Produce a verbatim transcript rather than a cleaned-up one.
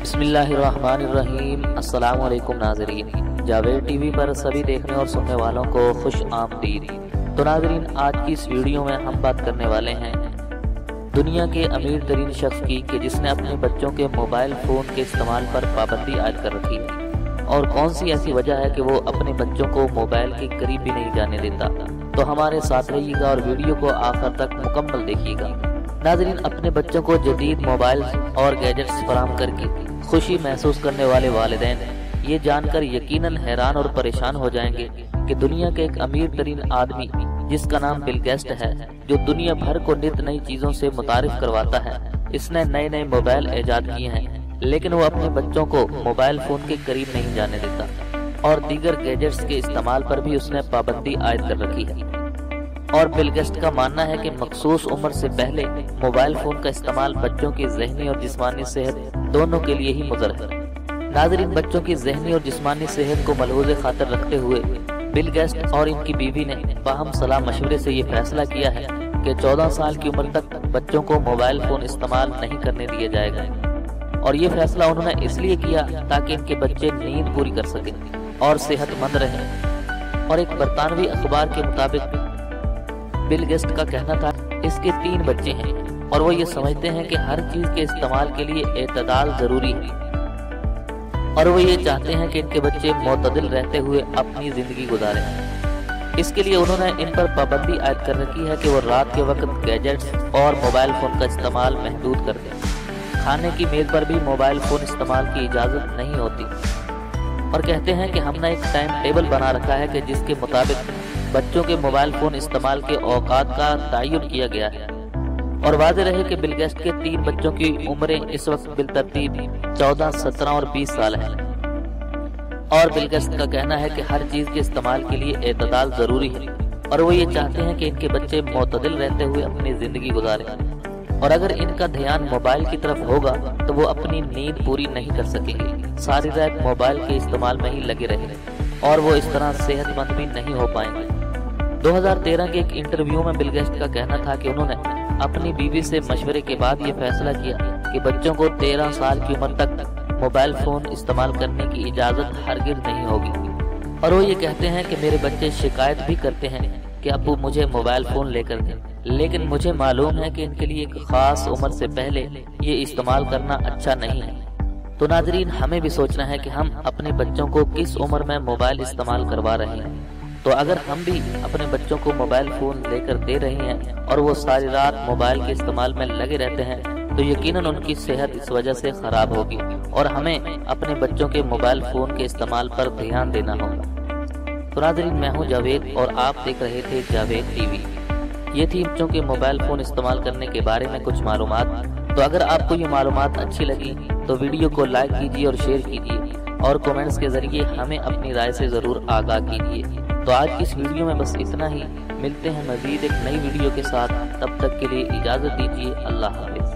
بسم اللہ الرحمن الرحیم۔ السلام علیکم ناظرین، جاوید ٹی وی پر سبھی دیکھنے اور سننے والوں کو خوش آمدید۔ تو ناظرین، آج کی اس ویڈیو میں ہم بات کرنے والے ہیں دنیا کے امیر ترین شخص کی کہ جس نے اپنے بچوں کے موبائل فون کے استعمال پر پابندی عائد کر رکھی ہے، اور کون سی ایسی وجہ ہے کہ وہ اپنے بچوں کو موبائل کے قریب بھی نہیں جانے دیتا۔ تو ہمارے ساتھ رہیے گا اور ویڈیو کو آخر تک مکمل دیکھیے گا۔ ناظرین، اپنے بچوں کو جدید موبائل اور گیجٹس فراہم کر کے خوشی محسوس کرنے والے والدین یہ جان کر یقیناً حیران اور پریشان ہو جائیں گے کہ دنیا کے ایک امیر ترین آدمی جس کا نام بل گیٹس ہے، جو دنیا بھر کو نت نئی چیزوں سے متعارف کرواتا ہے، اس نے نئے نئے موبائل ایجاد کیے ہیں، لیکن وہ اپنے بچوں کو موبائل فون کے قریب نہیں جانے دیتا، اور دیگر گیجٹس کے استعمال پر بھی اس نے پابندی عائد کر رکھی ہے۔ اور بل گیٹس کا ماننا ہے کہ مخصوص عمر سے پہلے موبائل فون کا استعمال بچوں کی ذہنی اور جسمانی صحت دونوں کے لیے ہی مضر ہے۔ ناظرین، بچوں کی ذہنی اور جسمانی صحت کو ملحوظ خاطر رکھتے ہوئے بل گیٹس اور ان کی بیوی نے باہم صلاح مشورے سے یہ فیصلہ کیا ہے کہ چودہ سال کی عمر تک بچوں کو موبائل فون استعمال نہیں کرنے دیا جائے گا، اور یہ فیصلہ انہوں نے اس لیے کیا تاکہ ان کے بچے نیند پوری کر سکیں اور صحت مند رہیں۔ اور ایک برطانوی اخبار کے مطابق بل گیٹس کا کہنا تھا اس کے تین بچے ہیں، اور وہ یہ سمجھتے ہیں کہ ہر چیز کے استعمال کے لیے اعتدال ضروری ہے، اور وہ یہ چاہتے ہیں کہ ان کے بچے معتدل رہتے ہوئے اپنی زندگی گزاریں۔ اس کے لیے انہوں نے ان پر پابندی عائد کر رکھی ہے کہ وہ رات کے وقت گیجٹس اور موبائل فون کا استعمال محدود کر دیں۔ کھانے کی میز پر بھی موبائل فون استعمال کی اجازت نہیں ہوتی، اور کہتے ہیں کہ ہم نے ایک ٹائم ٹیبل بنا رکھا ہے کہ جس کے مطابق بچوں کے موبائل فون استعمال کے اوقات کا تعین کیا گیا ہے۔ اور واضح رہے کہ بل گیٹس کے تین بچوں کی عمریں اس وقت بالترتیب چودہ، سترہ اور بیس سال ہیں، اور بل گیٹس کا کہنا ہے کہ ہر چیز کے استعمال کے لیے اعتدال ضروری ہے، اور وہ یہ چاہتے ہیں کہ ان کے بچے معتدل رہتے ہوئے اپنی زندگی گزاریں، اور اگر ان کا دھیان موبائل کی طرف ہوگا تو وہ اپنی نیند پوری نہیں کر سکیں گے، ساری رات موبائل کے استعمال میں ہی لگے رہیں، اور وہ اس طرح صحت مند بھی نہیں ہو پائیں گے۔ دو ہزار تیرہ کے ایک انٹرویو میں بل گیٹس کا کہنا تھا کہ انہوں نے اپنی بیوی سے مشورے کے بعد یہ فیصلہ کیا کہ بچوں کو تیرہ سال کی عمر تک موبائل فون استعمال کرنے کی اجازت ہرگز نہیں ہوگی، اور وہ یہ کہتے ہیں کہ میرے بچے شکایت بھی کرتے ہیں کہ ابو مجھے موبائل فون لے کر دیں، لیکن مجھے معلوم ہے کہ ان کے لیے ایک خاص عمر سے پہلے یہ استعمال کرنا اچھا نہیں ہے۔ تو ناظرین، ہمیں بھی سوچنا ہے کہ ہم اپنے بچوں کو کس عمر میں موبائل استعمال کروا رہے ہیں۔ تو اگر ہم بھی اپنے بچوں کو موبائل فون لے کر دے رہے ہیں اور وہ ساری رات موبائل کے استعمال میں لگے رہتے ہیں، تو یقیناً ان کی صحت اس وجہ سے خراب ہوگی، اور ہمیں اپنے بچوں کے موبائل فون کے استعمال پر دھیان دینا ہوگا۔ تو ناظرین، میں ہوں جاوید اور آپ دیکھ رہے تھے جاوید ٹی وی۔ یہ تھی بچوں کے موبائل فون استعمال کرنے کے بارے میں کچھ معلومات۔ تو اگر آپ کو یہ معلومات اچھی لگی تو ویڈیو کو لائک کیجیے اور شیئر کیجیے، اور کومنٹس کے ذریعے ہمیں اپنی رائے سے ضرور آگاہ کیجیے۔ تو آج کی اس ویڈیو میں بس اتنا ہی، ملتے ہیں مزید ایک نئی ویڈیو کے ساتھ، تب تک کے لیے اجازت دیجیے، اللہ حافظ۔